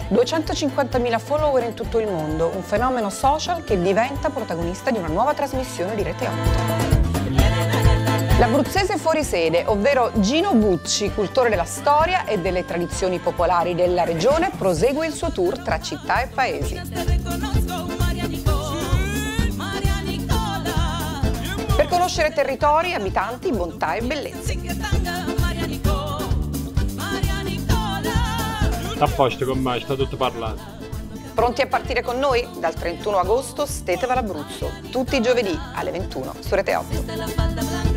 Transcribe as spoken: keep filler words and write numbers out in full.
duecentocinquantamila follower in tutto il mondo, un fenomeno social che diventa protagonista di una nuova trasmissione di Rete otto. L'abruzzese fuori sede, ovvero Gino Bucci, cultore della storia e delle tradizioni popolari della regione, prosegue il suo tour tra città e paesi. Per conoscere territori, abitanti, bontà e bellezze. A posto con me, sta tutto parlato. Pronti a partire con noi? Dal trentuno agosto Steteva l'Abruzzo, tutti i giovedì alle ventuno su Rete otto.